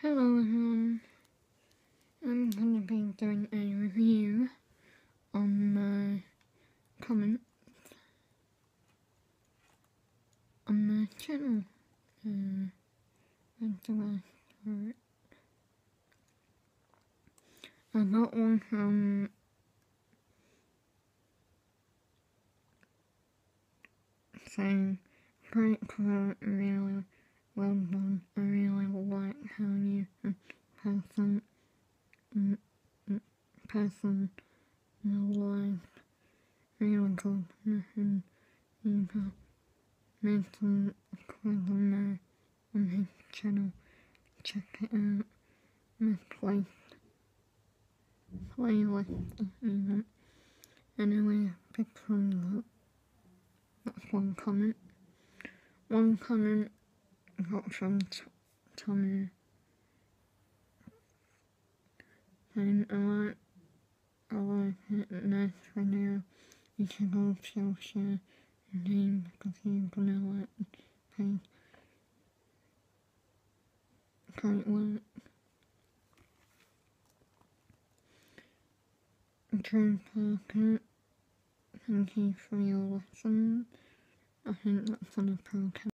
Hello everyone, I'm going to be doing a review on my comments on my channel. Thanks so much for it. I got one from saying, great quote, really well done. I really like how you personalized, really good, and you got mental clever on his channel. Check it out. Misplaced playlist even. Anyway, pick from that. That's one comment. One comment got from Tommy saying, I like it, nice video. You should also share your name because you're gonna like pay. Great work. Drew Parker, thank you for your lessons. I think that's on a pro